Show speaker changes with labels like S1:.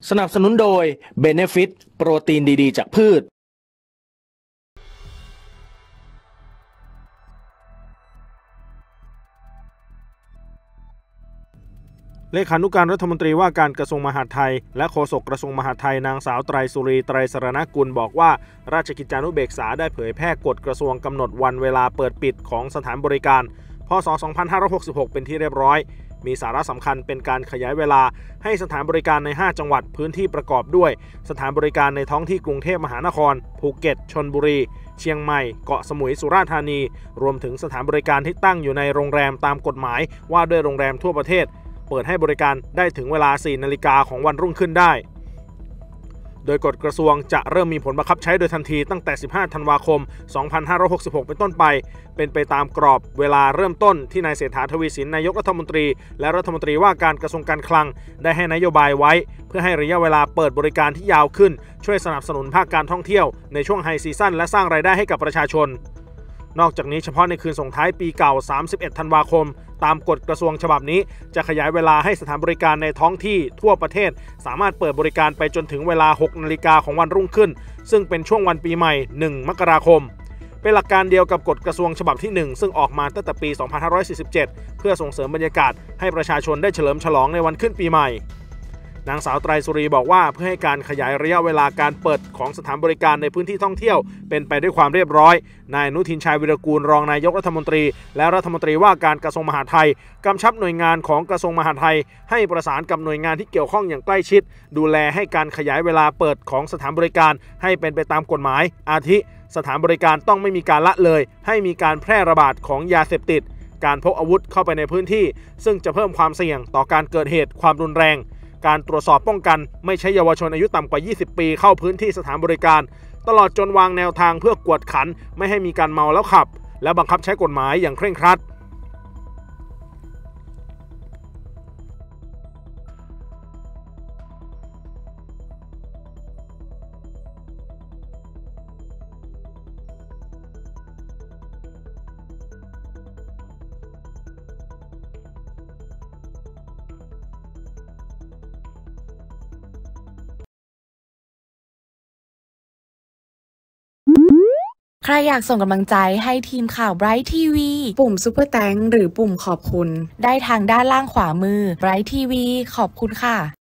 S1: สนับสนุนโดย Benefit โปรตีนดีๆจากพืช
S2: เลขานุการรัฐมนตรีว่าการกระทรวงมหาดไทยและโฆษกกระทรวงมหาดไทยนางสาวไตรสุรีไตรสรณกุลบอกว่าราชกิจจานุเบกษาได้เผยแพร่กฎกระทรวงกำหนดวันเวลาเปิดปิดของสถานบริการพ.ศ. 2566เป็นที่เรียบร้อยมีสาระสำคัญเป็นการขยายเวลาให้สถานบริการใน5จังหวัดพื้นที่ประกอบด้วยสถานบริการในท้องที่กรุงเทพมหานครภูเก็ตชลบุรีเชียงใหม่เกาะสมุยสุราษฎร์ธานีรวมถึงสถานบริการที่ตั้งอยู่ในโรงแรมตามกฎหมายว่าด้วยโรงแรมทั่วประเทศเปิดให้บริการได้ถึงเวลา 4 นาฬิกาของวันรุ่งขึ้นได้โดยกฎกระทรวงจะเริ่มมีผลบังคับใช้โดยทันทีตั้งแต่ 15 ธันวาคม 2566 เป็นต้นไปเป็นไปตามกรอบเวลาเริ่มต้นที่นายเศรษฐาทวีสินนายกรัฐมนตรีและรัฐมนตรีว่าการกระทรวงการคลังได้ให้นโยบายไว้เพื่อให้ระยะเวลาเปิดบริการที่ยาวขึ้นช่วยสนับสนุนภาคการท่องเที่ยวในช่วงไฮซีซั่นและสร้างรายได้ให้กับประชาชนนอกจากนี้เฉพาะในคืนส่งท้ายปีเก่า 31 ธันวาคมตามกฎกระทรวงฉบับนี้จะขยายเวลาให้สถานบริการในท้องที่ทั่วประเทศสามารถเปิดบริการไปจนถึงเวลา 6 นาฬิกาของวันรุ่งขึ้นซึ่งเป็นช่วงวันปีใหม่ 1 มกราคมเป็นหลักการเดียวกับกฎกระทรวงฉบับที่ 1ซึ่งออกมาตั้งแต่ปี 2547 เพื่อส่งเสริมบรรยากาศให้ประชาชนได้เฉลิมฉลองในวันขึ้นปีใหม่นางสาวไตรสุรีบอกว่าเพื่อให้การขยายระยะเวลาการเปิดของสถานบริการในพื้นที่ท่องเที่ยวเป็นไปด้วยความเรียบร้อยนายอนุทินชาญวิรากูลรองนายกรัฐมนตรีและรัฐมนตรีว่าการกระทรวงมหาดไทยกำชับหน่วยงานของกระทรวงมหาดไทยให้ประสานกับหน่วยงานที่เกี่ยวข้องอย่างใกล้ชิดดูแลให้การขยายเวลาเปิดของสถานบริการให้เป็นไปตามกฎหมายอาทิสถานบริการต้องไม่มีการละเลยให้มีการแพร่ระบาดของยาเสพติดการพกอาวุธเข้าไปในพื้นที่ซึ่งจะเพิ่มความเสี่ยงต่อการเกิดเหตุความรุนแรงการตรวจสอบป้องกันไม่ใช่เยาวชนอายุต่ำกว่า 20 ปีเข้าพื้นที่สถานบริการตลอดจนวางแนวทางเพื่อกวดขันไม่ให้มีการเมาแล้วขับและบังคับใช้กฎหมายอย่างเคร่งครัด
S3: ใครอยากส่งกำลังใจให้ทีมข่าว Bright TV
S4: ปุ่มซุปเปอร์แตงหรือปุ่มขอบคุณ
S3: ได้ทางด้านล่างขวามือ Bright TV ขอบคุณค่ะ